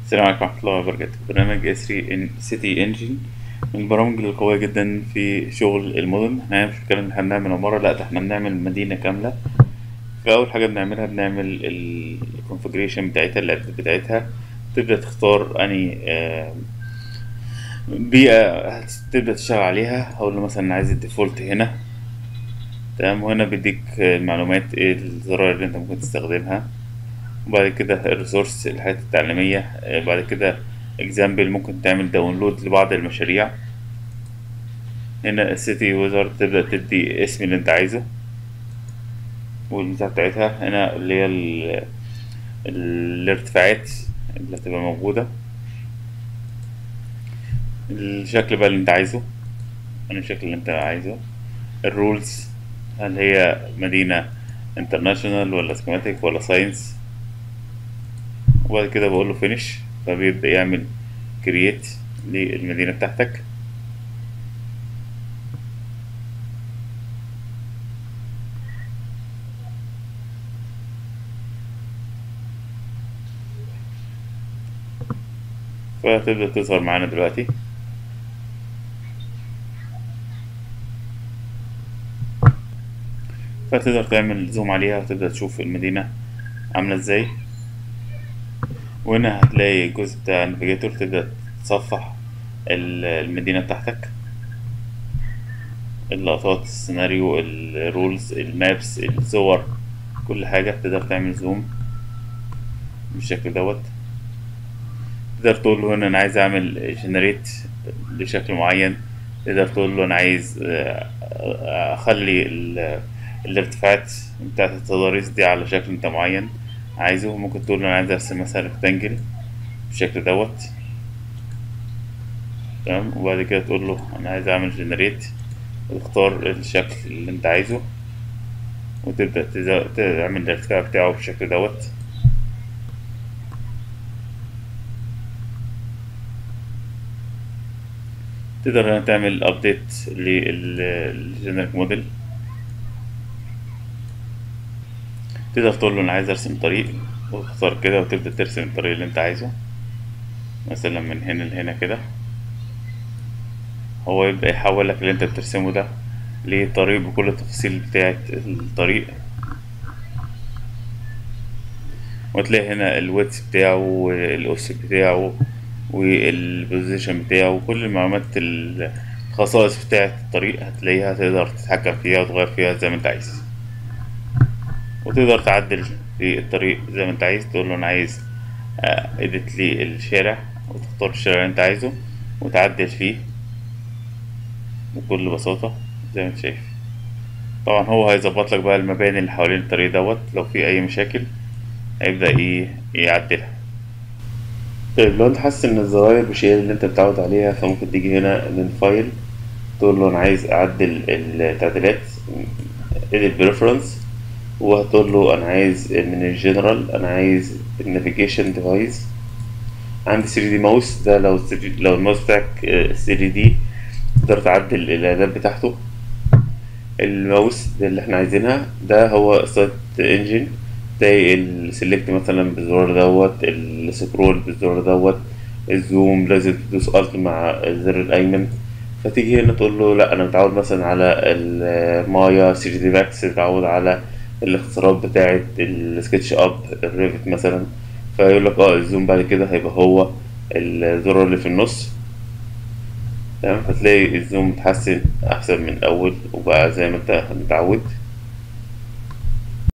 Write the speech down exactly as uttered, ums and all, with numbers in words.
السلام عليكم ورحمة الله وبركاته. برنامج اسري سيتي انجن من البرامج القوية جدا في شغل المدن. احنا مش بنتكلم ان احنا بنعمل عمارة، لا ده احنا بنعمل مدينة كاملة. فأول حاجة بنعملها بنعمل الكونفجريشن بتاعتها، الإعدادات بتاعتها. تبدأ تختار أني آه، بيئة هتبدأ تشتغل عليها. هقول له مثلا عايز الديفولت هنا، تمام. وهنا بيديك المعلومات ايه الزراير اللي انت ممكن تستخدمها. وبعد كده الريسورس الحاجات التعليمية. آه، بعد كده اكزامبل ممكن تعمل داونلود لبعض المشاريع. هنا السيتي ويزارد تبدأ تدي اسم اللي انت عايزه والبتاع بتاعتها. هنا اللي هي ال- الارتفاعات اللي هتبقى موجودة، الشكل بقى اللي انت عايزه، يعني الشكل اللي انت عايزه. الرولز، هل هي مدينة انترناشونال ولا سكيماتيك ولا ساينس. وبعد كده بقول له فينيش، فبيبدأ يعمل كرييت للمدينة بتاعتك. فتبدأ تظهر معانا دلوقتي. فتقدر تعمل زوم عليها وتبدأ تشوف المدينة عاملة ازاي. وهنا هتلاقي الجزء بتاع النافيجيتور، تبدأ تصفح ال- المدينة بتاعتك، اللقطات، السيناريو، الرولز، المابس، الصور، كل حاجة. تقدر تعمل زوم بالشكل دوت. تقدر تقول له هنا أنا عايز أعمل جنريت لشكل معين. تقدر تقول له أنا عايز آه، آه، أخلي ال- الارتفاعات بتاعت التضاريس دي على شكل أنت معين عايزه. ممكن تقول له أنا عايز أرسم مثلا ريكتانجل بالشكل دوت، تمام. وبعد كده تقول له أنا عايز أعمل جنريت وتختار الشكل اللي أنت عايزه، وتبدأ تز- تعمل الارتفاع بتاعه بالشكل دوت. تقدر هنا تعمل ابديت للجنريك موديل. تقدر تقول له انا عايز ارسم طريق، وتختار كده وتبدأ ترسم الطريق اللي انت عايزه، مثلا من هنا لهنا كده. هو يبدأ يحول لك اللي انت بترسمه ده لطريق بكل التفاصيل بتاعة الطريق. وتلاقي هنا الويدث بتاعه والأس بتاعه والبوزيشن بتاعه وكل المعلومات، الخصائص بتاعة الطريق هتلاقيها، تقدر تتحكم فيها وتغير فيها زي ما انت عايز. وتقدر تعدل في الطريق زي ما انت عايز. تقول له انا عايز اديت لي الشارع، وتختار الشارع اللي انت عايزه وتعدل فيه بكل بساطة زي ما انت شايف. طبعا هو هيظبط لك بقى المباني اللي حوالين الطريق دوت، لو في اي مشاكل هيبدأ ايه يعدلها. طيب لو انت حاسس ان الزراير مش هي اللي انت متعود عليها، فممكن تيجي هنا من فايل، تقول له انا عايز اعدل التعديلات، edit preference. وهتقول له انا عايز من الجنرال، انا عايز النافيجيشن ديفايس. عندي ثري دي ماوس، ده لو لو الماوس بتاعك ثري دي تقدر تعدل الاعداد بتاعته. الماوس ده اللي احنا عايزينها، ده هو سايت انجن. زي السلكت مثلا بالزرار دوت، السكرول بالزرار دوت، الزوم لازم تدوس الت مع الزر الايمن. فتيجي هنا تقول له لا انا متعود مثلا على المايا ثري دي ماكس، متعود على الاختصارات بتاعه السكتش اب، الريفت مثلا. فيقول لك اه الزوم بعد كده هيبقى هو الزرار اللي في النص، تمام. فتلاقي الزوم اتحسن احسن من الاول وبقى زي ما انت متعود.